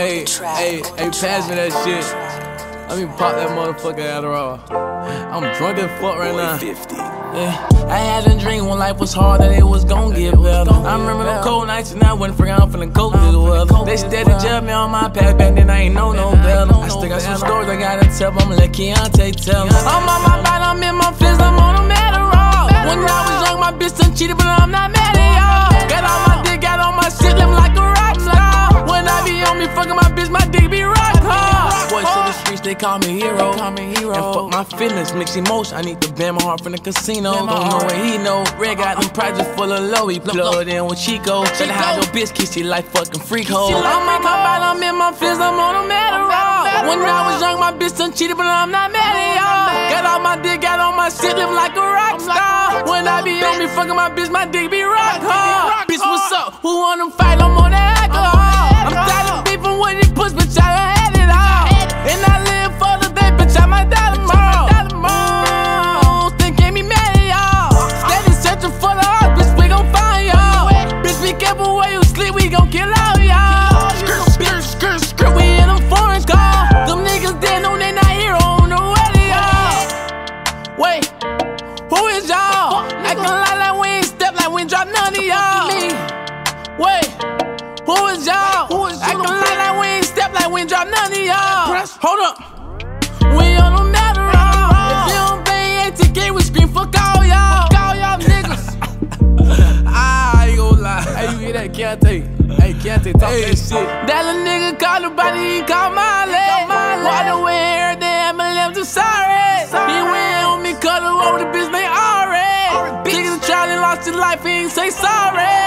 Hey, pass me that shit. Let me pop that motherfucker Adderall. I'm drunk as fuck right now. 50. Yeah, I had a dream when life was hard that it was gon' get better. I remember them cold nights and I wasn't freaking out feeling cold this weather. They steady judge me on my past, back then I ain't know no better. I still got some stories I gotta tell, but I'ma let Keontae tell them. I'm on my mind, I'm in my feelings, I'm on them Adderall. When I was young, my bitch done cheated, but I'm not mad at y'all. Got on my dick, got on my shit, living like a rock star. When I be on me, fucking my bitch, my dick be rock hard. Boys to the streets, they call me hero. And fuck my feelings, mixed emotion. I need to ban my heart from the casino. Don't know what he know. Red got them projects full of low. He plugged in with Chico. Better have your bitch kiss you like fucking freak hoe. I'm on my mind, I'm in my feelings, I'm on them Adderall. When I was young, my bitch done cheated, but I'm not mad at y'all. Got on my dick, got on my shit, living like a rock star. When I be on me, fucking my bitch, my dick be rock hard. Bitch, what's up? Who wanna fight? I'm on that alcohol. I'm tired of beefing with these puss, bitch, I done had it all. And I live for the day, bitch, I might die tomorrow. Think ain't me mad at y'all. Steady searching for the heart, bitch, we gon' find y'all. Bitch, be careful where you sleep, we gon' kill all y'all. Skirt, we in them foreign cars. Them niggas dead, no, they not here on the radio. Wait, who is y'all? Acting like we ain't step, like we ain't drop none of y'all. Wait, who is y'all? Acting like we ain't step, like we ain't drop none of y'all. Hold up, we on them Adderall. If you don't pay ATK, we scream fuck all y'all. Fuck all y'all niggas. I ain't gon' lie. Hey, you hear that, Keontae? Hey, Keontae, talk that shit. That little nigga called the body, he called my leg. Walked away, heard the ambulance, I'm sorry. He went on me, cut her over the bitch named Ari. Nigga Charlie lost his life, he ain't say sorry.